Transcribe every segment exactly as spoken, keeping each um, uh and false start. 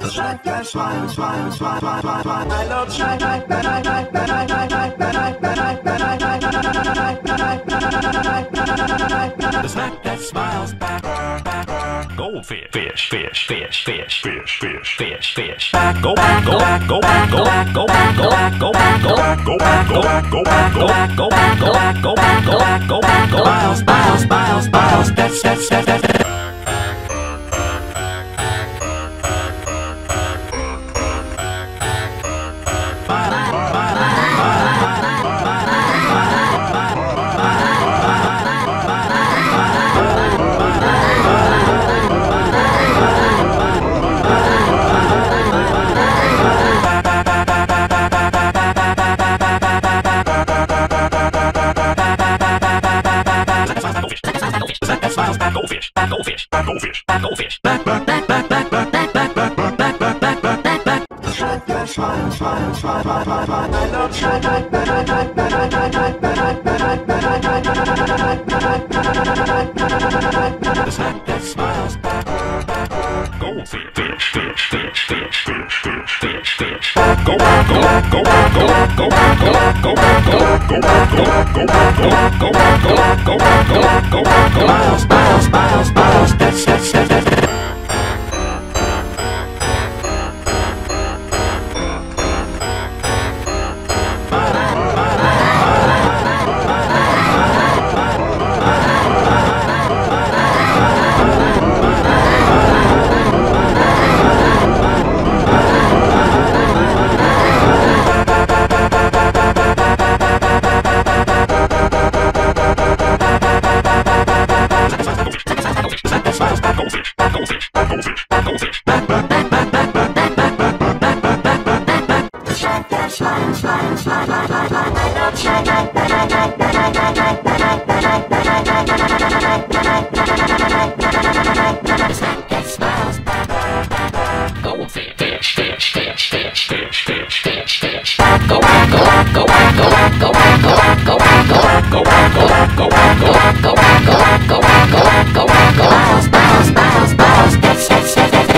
Snack that smile, smile, smile, smile, smile, smile. I love snack that the snack that smiles back. Goldfish, fish, fish, fish, fish, fish, fish, fish, fish. Back, go back, go back, go back, go back, go back, go back, go back, go back, go back, go back, go back, go back, go back, go back, go back, go back, go back, go miles, miles, miles, miles. That's that's that's that's. Goldfish, goldfish, goldfish, goldfish. Back, back, back, back, back, back, back, back, back, back, back, back, back, back, back, back. Smile, smile, smile, smile, smile, smile. I love smile, smile, smile, smile, smile, the snack that smiles back. Goldfish, fish, fish, fish, fish, fish, fish, fish, fish. Go back, go back, go back, go back, go back, go back, go back, go back, go back, go back, go back, go back, go back, go back, go back, go back, go back, go miles, miles, miles, miles. That's that's that's that's. Goldfish, goldfish, goldfish, goldfish. Back, back, back, back, back, back, back, back, back, back, back, back, back, back, back, back. The snack that smiles, smiles, smiles, smiles, smiles. I love snack that smiles back. Goldfish, fish, fish, fish, fish, fish, fish, fish, fish. Go back, go back, go back, go back, go back, go back, go back, go back, go back, go back, go back, go back, go back, go back, go back, go back, go back, go miles, miles, miles, miles. That's that's that's that's.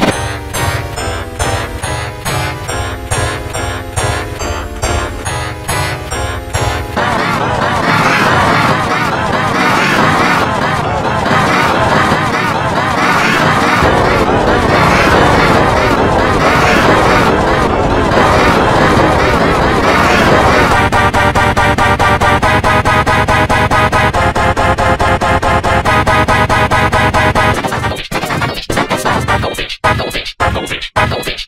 Goldfish, goldfish, goldfish.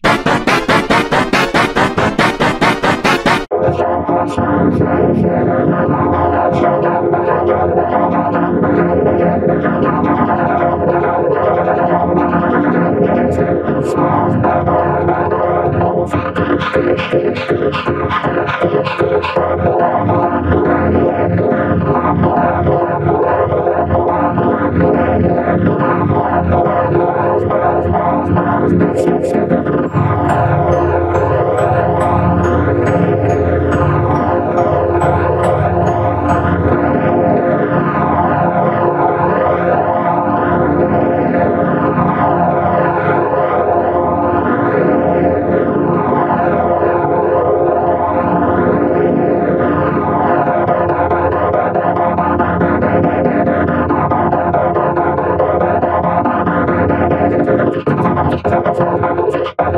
Goldfish.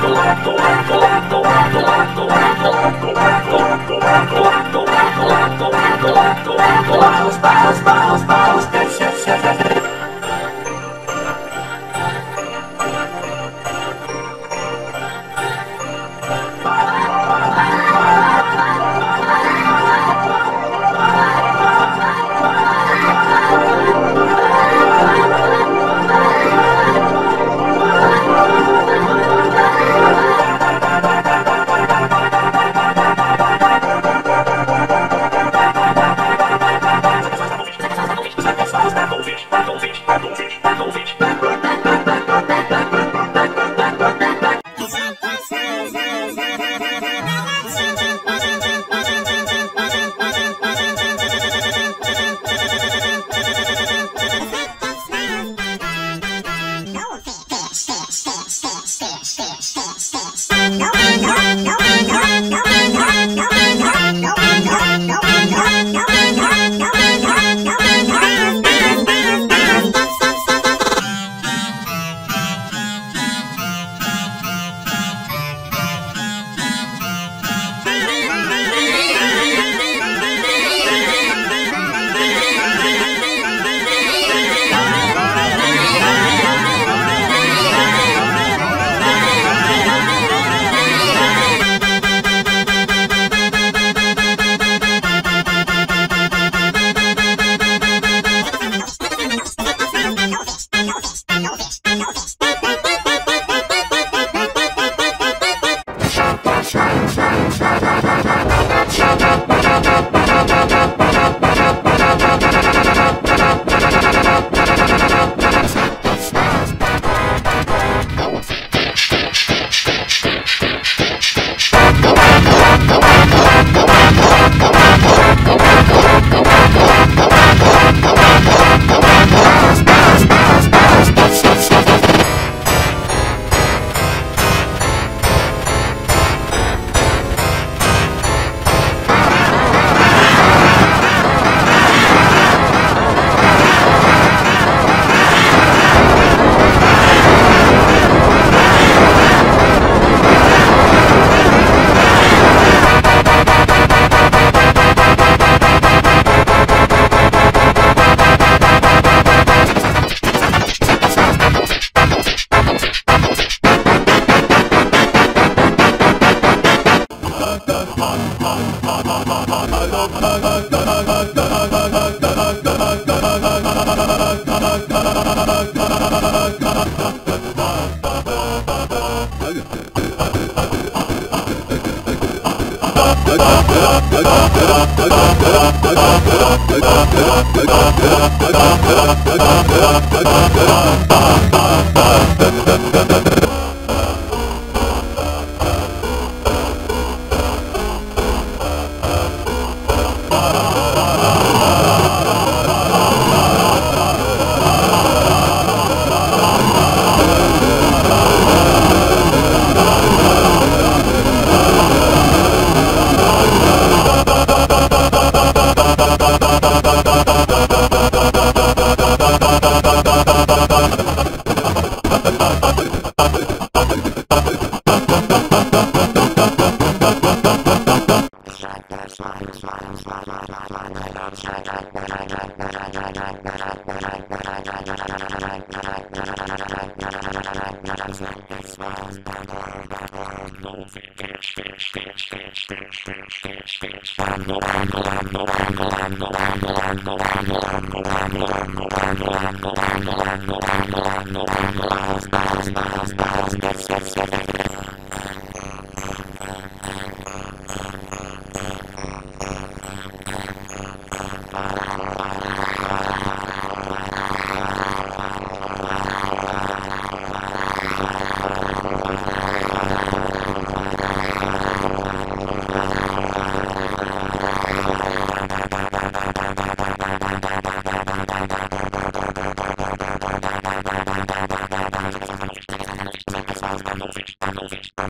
Goldfish, Goldfish.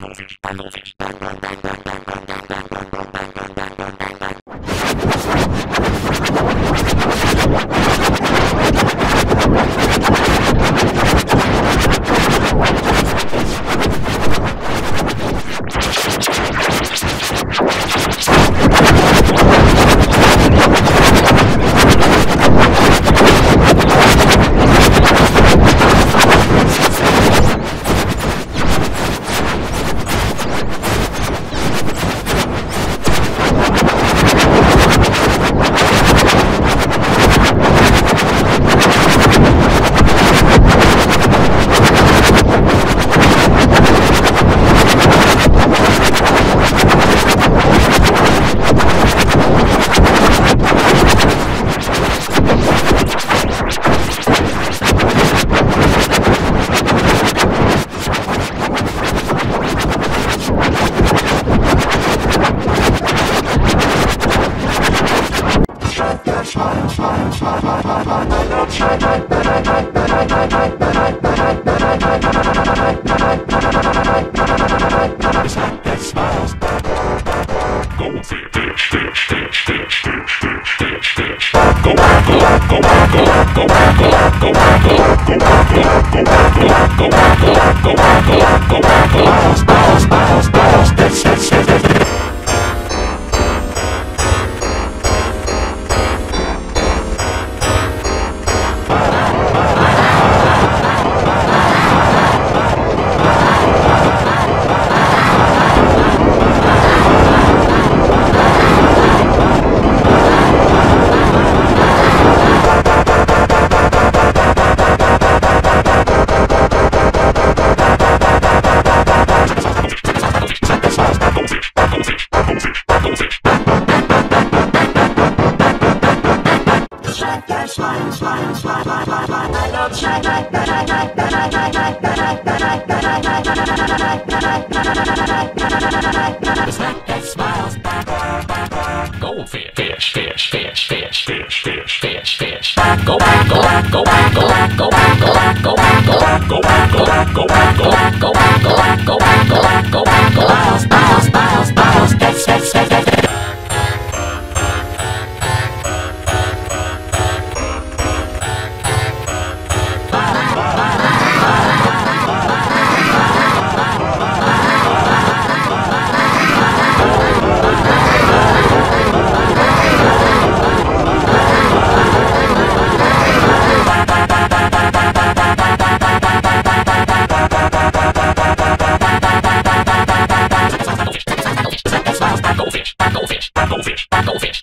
that smiles back. Goldfish, fish, fish, fish, fish, fish, fish, fish, fish. Go, go, go, go, go, go, go, go, go, go, go, go, go, go, go, go, go, go, smiles, smiles, smiles, that's that's that's. Goldfish, fish, fish, fish, fish, fish, fish, fish, fish. Go, go, go, go, go, go, go, go, go, go, go, go, go, go, go, go, go, go, go, bounce, bounce, bounce, bounce, that's, that's, that's, that's. Goldfish, goldfish, goldfish, goldfish.